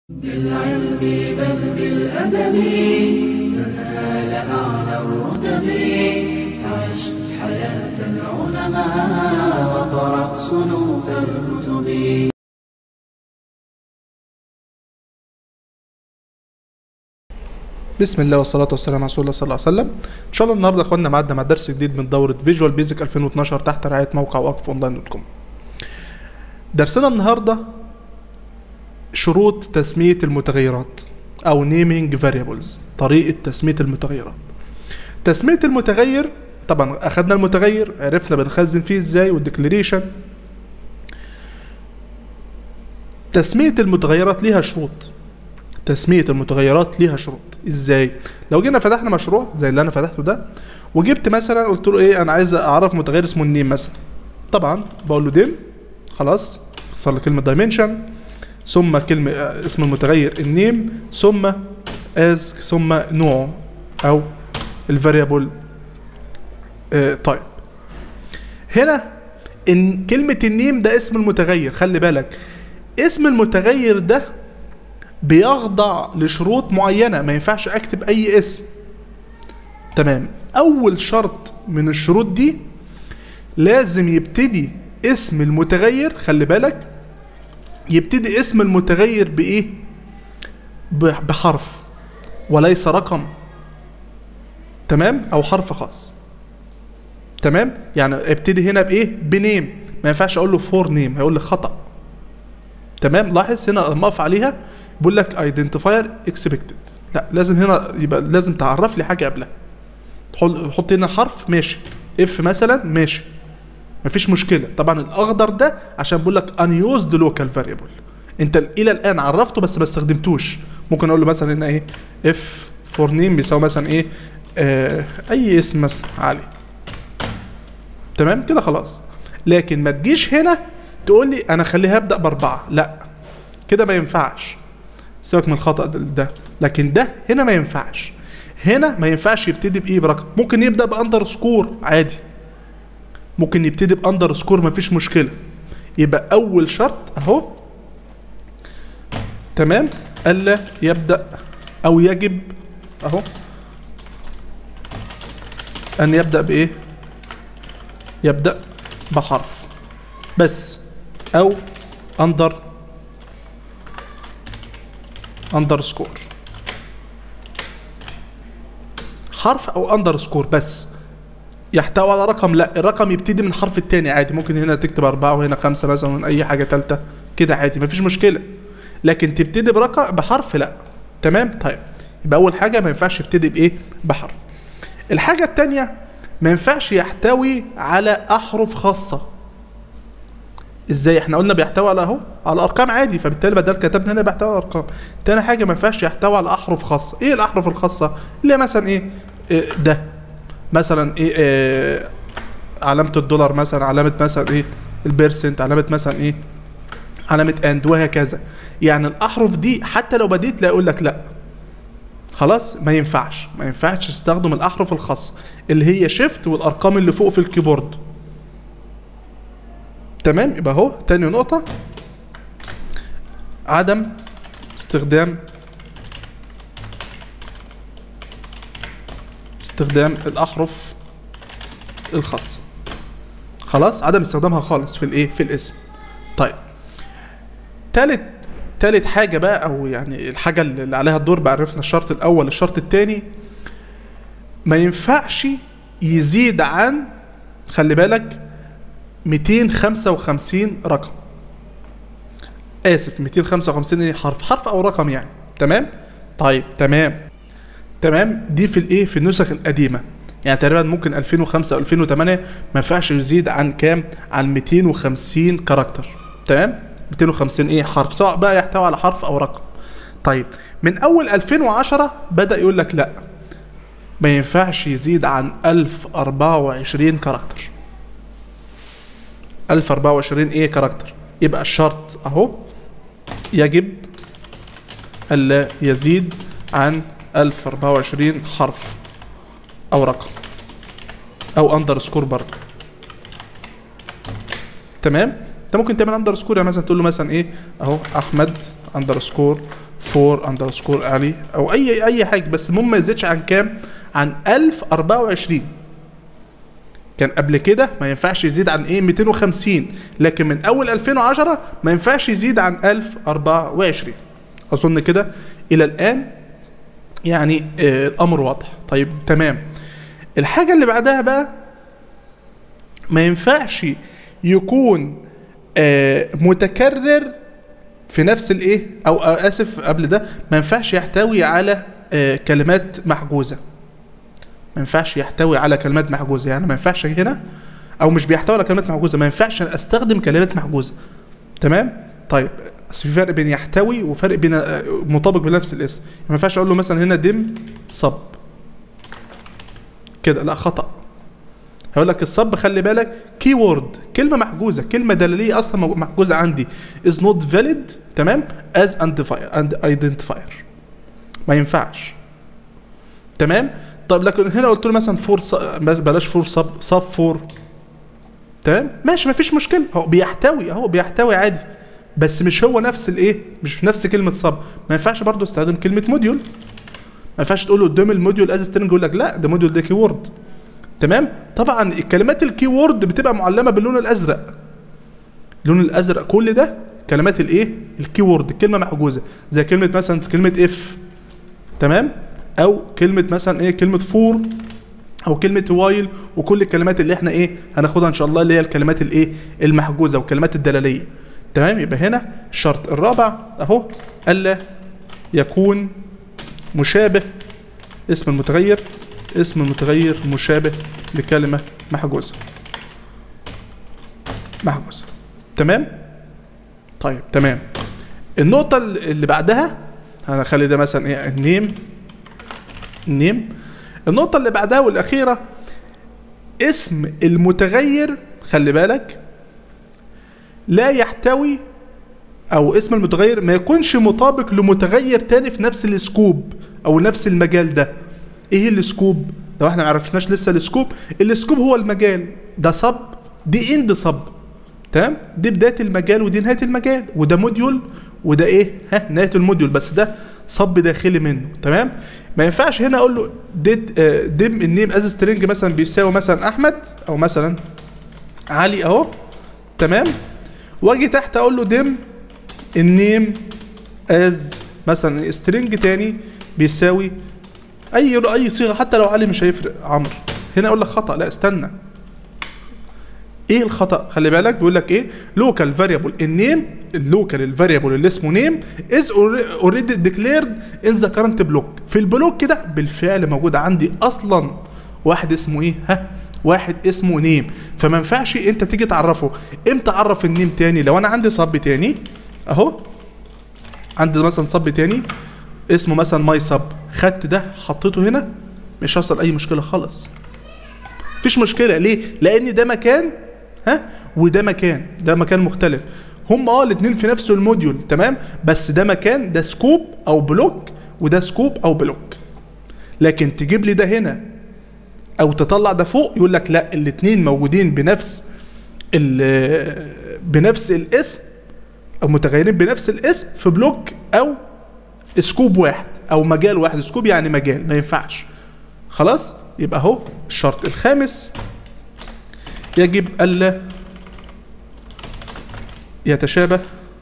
بالعلم بل بالأدب تنال أعلى الرتب. عش حياة العلماء وقرأ صنوف الكتب. بسم الله والصلاة والسلام على رسول الله صلى الله عليه وسلم. إن شاء الله النهارده اخواننا معدنا مع درس جديد من دورة فيجوال بيزك 2012 تحت رعاية موقع وقف اونلاين دوت كوم. درسنا النهارده شروط تسمية المتغيرات أو نيمينج فاريبلز، طريقة تسمية المتغيرات. تسمية المتغير طبعا أخدنا المتغير، عرفنا بنخزن فيه ازاي والديكليريشن. تسمية المتغيرات ليها شروط. تسمية المتغيرات ليها شروط ازاي؟ لو جينا فتحنا مشروع زي اللي انا فتحته ده وجبت مثلا قلت له ايه، انا عايز اعرف متغير اسمه النيم مثلا، طبعا بقول له ديم، خلاص اتصل كلمة دايمنشن ثم كلمة اسم المتغير النيم ثم از ثم نوعه او الفاريبل تايب. هنا ان كلمة النيم ده اسم المتغير، خلي بالك اسم المتغير ده بيخضع لشروط معينة، ما ينفعش اكتب اي اسم. تمام، اول شرط من الشروط دي لازم يبتدي اسم المتغير، خلي بالك يبتدي اسم المتغير بايه؟ بحرف وليس رقم. تمام، او حرف خاص. تمام، يعني ابتدي هنا بايه؟ بنيم، ما ينفعش اقول له فور نيم، هيقول لي خطأ. تمام، لاحظ هنا لما اقف عليها بيقول لك ايدنتيفاير اكسبكتد، لا لازم هنا يبقى لازم تعرف لي حاجه قبلها. حط هنا حرف ماشي، اف مثلا ماشي مفيش مشكله. طبعا الاخضر ده عشان بيقول لك unused local variable، انت الى الان عرفته بس ما استخدمتوش. ممكن اقول له مثلا هنا ايه، اف فور نيم بيساوي مثلا ايه، اي اسم مثلا علي. تمام كده خلاص. لكن ما تجيش هنا تقول لي انا خليها ابدا باربعه، لا كده ما ينفعش، سيبك من الخطأ ده. لكن ده هنا ما ينفعش، هنا ما ينفعش يبتدي بايه؟ برقم. ممكن يبدا باندر سكور عادي، ممكن يبتدي باندر سكور مفيش مشكله. يبقى اول شرط اهو، تمام، الا يبدا او يجب اهو ان يبدا بايه؟ يبدا بحرف بس، او اندرسكور، حرف او اندرسكور بس. يحتوي على رقم، لا الرقم يبتدي من حرف التاني عادي، ممكن هنا تكتب 4 وهنا 5 مثلا من اي حاجه ثالثه كده عادي مفيش مشكله. لكن تبتدي برقم بحرف لا. تمام، طيب يبقى اول حاجه ما ينفعش يبتدي بايه؟ بحرف. الحاجه الثانيه ما ينفعش يحتوي على احرف خاصه. ازاي؟ احنا قلنا بيحتوي على اهو على ارقام عادي، فبالتالي بدل كتبنا هنا بيحتوي على ارقام. تاني حاجه ما ينفعش يحتوي على احرف خاصه. ايه الاحرف الخاصه؟ اللي مثلا ايه، ده مثلا ايه، علامه الدولار مثلا، علامه مثلا ايه البيرسنت، علامه مثلا ايه علامه اند، وهكذا. يعني الاحرف دي حتى لو بديت لا يقول لك لا خلاص ما ينفعش تستخدم الاحرف الخاصه اللي هي شيفت والارقام اللي فوق في الكيبورد. تمام، يبقى اهو تاني نقطة، عدم استخدام الأحرف الخاصة. خلاص، عدم استخدامها خالص في الايه؟ في الاسم. طيب تالت حاجة بقى، او يعني الحاجة اللي عليها الدور بقى، عرفنا الشرط الأول. الشرط التاني ما ينفعش يزيد عن، خلي بالك، 255 رقم. اسف 255 حرف او رقم يعني. تمام، طيب تمام دي في الايه؟ في النسخ القديمه، يعني تقريبا ممكن 2005 او 2008 ما ينفعش يزيد عن كام؟ عن 250 كاركتر. تمام، 250 ايه؟ حرف، سواء بقى يحتوي على حرف او رقم. طيب من اول 2010 بدأ يقول لك لا ما ينفعش يزيد عن 1024 كاركتر. 1024 ايه كاركتر. يبقى الشرط اهو، يجب الا يزيد عن 1024 حرف او رقم او اندرسكور برضه. تمام، انت ممكن تعمل اندرسكور، يعني مثلا تقول له مثلا ايه اهو احمد اندرسكور 4 اندرسكور علي او اي حاجه، بس المهم ما يزيدش عن كام؟ عن 1024. كان قبل كده ما ينفعش يزيد عن ايه 250، لكن من اول 2010 ما ينفعش يزيد عن 1024. اظن كده الى الان يعني الامر واضح. طيب تمام. الحاجه اللي بعدها بقى ما ينفعش يكون متكرر في نفس الايه، او اسف قبل ده، ما ينفعش يحتوي على كلمات محجوزه. ما ينفعش يحتوي على كلمات محجوزه، يعني ما ينفعش هنا، او مش بيحتوي على كلمات محجوزه، ما ينفعش استخدم كلمات محجوزه. تمام. طيب بس في فرق بين يحتوي وفرق بين مطابق بنفس الاسم. ما ينفعش اقول له مثلا هنا دم صب كده، لا خطأ. هقول لك الصب خلي بالك كي وورد، كلمه محجوزه، كلمه دلاليه اصلا محجوزه عندي is not valid تمام as identifier، ما ينفعش. تمام. طب لكن هنا قلت له مثلا فور بلاش فور صب فور، تمام ماشي مفيش مشكله، هو بيحتوي عادي، بس مش هو نفس الايه، مش نفس كلمه صب. ما ينفعش برضو استخدم كلمه موديول، ما ينفعش تقول له قدام الموديول از سترنج يقول لك لا ده موديول ده كي وورد. تمام. طبعا الكلمات الكي وورد بتبقى معلمه باللون الازرق، اللون الازرق كل ده كلمات الايه الكي وورد، كلمه محجوزه زي كلمه مثلا كلمه اف، تمام، او كلمه مثلا ايه كلمه فور، او كلمه وايل، وكل الكلمات اللي احنا ايه هناخدها ان شاء الله اللي هي الكلمات الايه المحجوزه والكلمات الدلاليه. تمام. يبقى هنا الشرط الرابع اهو الا يكون مشابه اسم المتغير مشابه لكلمه محجوزه. تمام. طيب تمام. النقطه اللي بعدها هنخلي ده مثلا ايه النيم. النقطه اللي بعدها والاخيره اسم المتغير، خلي بالك لا يحتوي، او اسم المتغير ما يكونش مطابق لمتغير تاني في نفس السكوب او نفس المجال ده. ايه السكوب؟ لو احنا ما عرفناش لسه السكوب هو المجال ده صب، دي اند صب، تمام، دي بدايه المجال ودي نهايه المجال، وده موديول وده ايه نهايه الموديول، بس ده صب داخلي منه. تمام. ما ينفعش هنا اقول له دم النيم از سترينج مثلا بيساوي مثلا احمد او مثلا علي اهو، تمام، واجي تحت اقول له دم النيم از مثلا سترينج تاني بيساوي اي صيغه، حتى لو علي مش هيفرق عمرو. هنا اقول لك خطا، لا استنى، ايه الخطا؟ خلي بالك بيقول لك ايه لوكال فاريبل النيم، الفاريبل اللي اسمه نيم از اوريدي ديكليرد ان ذا كرنت بلوك. في البلوك كده بالفعل موجود عندي اصلا واحد اسمه ايه واحد اسمه نيم، فما ينفعش انت تيجي تعرفه. امتى اعرف النيم تاني؟ لو انا عندي صب تاني اهو، عندي مثلا صب تاني اسمه مثلا ماي صب، خدت ده حطيته هنا مش هيحصل اي مشكله خالص، مفيش مشكله. ليه؟ لان ده مكان وده مكان مختلف، هم الاثنين في نفس الموديول، تمام، بس ده مكان، ده سكوب او بلوك وده سكوب او بلوك. لكن تجيب لي ده هنا او تطلع ده فوق يقول لك لا الاثنين موجودين بنفس الاسم او متغيرين بنفس الاسم في بلوك او سكوب واحد او مجال واحد. سكوب يعني مجال، ما ينفعش. خلاص. يبقى اهو الشرط الخامس يجب الا يتشابه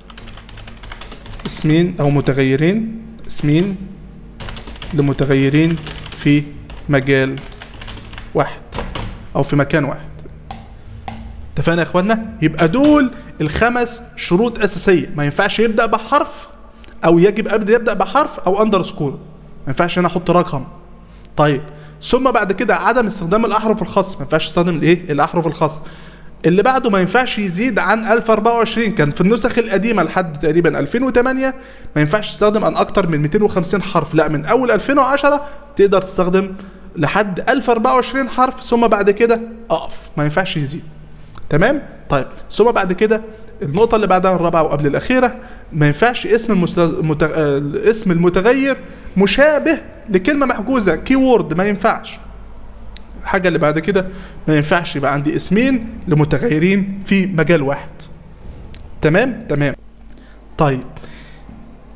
اسمين او متغيرين، اسمين لمتغيرين في مجال واحد او في مكان واحد. اتفقنا يا اخوانا؟ يبقى دول الخمس شروط اساسيه. ما ينفعش يبدا بحرف، او يجب يبدا بحرف او اندرسكور، ما ينفعش انا احط رقم. طيب ثم بعد كده عدم استخدام الاحرف الخاص، ما ينفعش استخدم الاحرف الخاص. اللي بعده ما ينفعش يزيد عن 1024، كان في النسخ القديمه لحد تقريبا 2008 ما ينفعش تستخدم عن اكتر من 250 حرف، لا من اول 2010 تقدر تستخدم لحد 1024 حرف، ثم بعد كده اقف، ما ينفعش يزيد. تمام. طيب ثم بعد كده النقطه اللي بعدها الرابعه وقبل الاخيره، ما ينفعش اسم المتغير مشابه لكلمه محجوزه كي وورد، ما ينفعش. الحاجه اللي بعد كده ما ينفعش يبقى عندي اسمين لمتغيرين في مجال واحد. تمام. طيب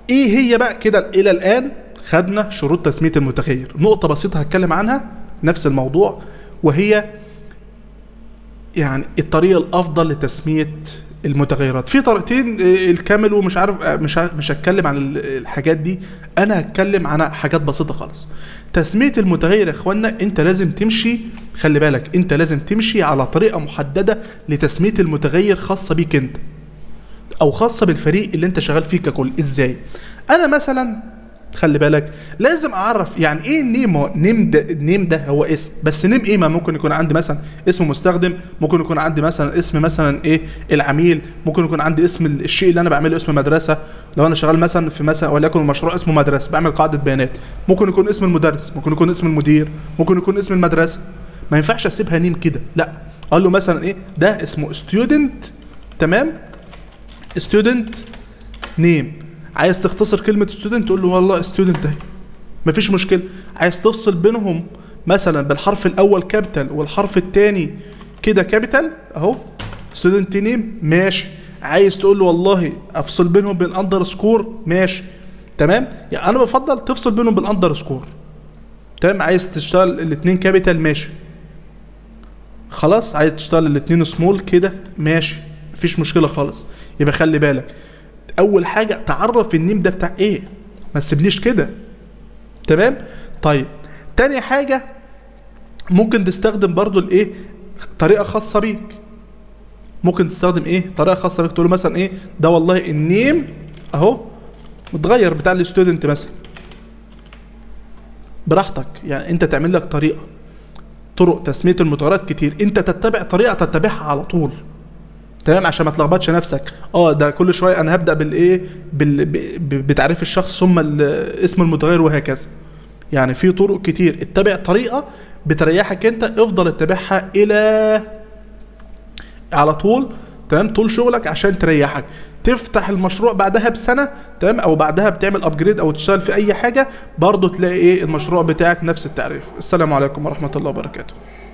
ايه هي بقى كده الى الان؟ خدنا شروط تسمية المتغير. نقطة بسيطة هتكلم عنها نفس الموضوع، وهي يعني الطريقة الافضل لتسمية المتغيرات. في طريقتين الكامل ومش عارف، مش هتكلم عن الحاجات دي، انا هتكلم عن حاجات بسيطة خالص. تسمية المتغير يا اخوانا انت لازم تمشي، خلي بالك انت لازم تمشي على طريقة محددة لتسمية المتغير خاصة بيك انت او خاصة بالفريق اللي انت شغال فيه ككل. ازاي؟ انا مثلا خلي بالك لازم اعرف يعني ايه نيم. نيم ده هو اسم، بس نيم ايه؟ ما ممكن يكون عندي مثلا اسم مستخدم، ممكن يكون عندي مثلا اسم مثلا ايه العميل، ممكن يكون عندي اسم الشيء اللي انا بعمله اسم مدرسه، لو انا شغال مثلا في مثلا وليكن المشروع اسمه مدرسه بعمل قاعده بيانات، ممكن يكون اسم المدرس، ممكن يكون اسم المدير، ممكن يكون اسم المدرسه. ما ينفعش اسيبها نيم كده، لا اقول له مثلا ايه ده اسمه ستودنت، تمام، ستودنت نيم. عايز تختصر كلمة ستودنت تقول له والله ستودنت اهي، مفيش مشكلة. عايز تفصل بينهم مثلا بالحرف الأول كابيتال والحرف الثاني كده كابيتال أهو ستودنت نيم، ماشي. عايز تقول له والله أفصل بينهم بالأندرسكور، ماشي، تمام. يعني أنا بفضل تفصل بينهم بالأندرسكور، تمام. عايز تشتغل الاثنين كابيتال، ماشي، خلاص. عايز تشتغل الاثنين سمول كده، ماشي، مفيش مشكلة خالص. يبقى خلي بالك اول حاجه تعرف النيم ده بتاع ايه، ما تسيبليش كده، تمام. طيب تاني حاجه ممكن تستخدم برضو الايه طريقه خاصه بيك. ممكن تستخدم ايه طريقه خاصه بيك، تقول له مثلا ايه ده والله النيم اهو متغير بتاع الستودنت مثلا، براحتك. يعني انت تعمل لك طرق تسميه المتغيرات كتير، انت تتبع طريقه تتبعها على طول، تمام، عشان ما تلخبطش نفسك. ده كل شويه انا هبدا بالايه بتعريف الشخص ثم اسم المتغير وهكذا. يعني في طرق كتير، اتبع طريقه بتريحك انت، افضل اتبعها الى على طول، تمام، طول شغلك عشان تريحك. تفتح المشروع بعدها بسنه، تمام، او بعدها بتعمل ابجريد او تشتغل في اي حاجه برضه تلاقي ايه المشروع بتاعك نفس التعريف. السلام عليكم ورحمه الله وبركاته.